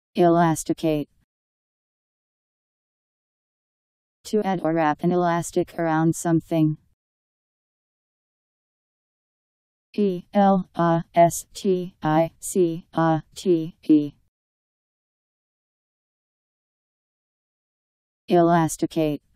Elasticate. To add or wrap an elastic around something. Elasticate. Elasticate.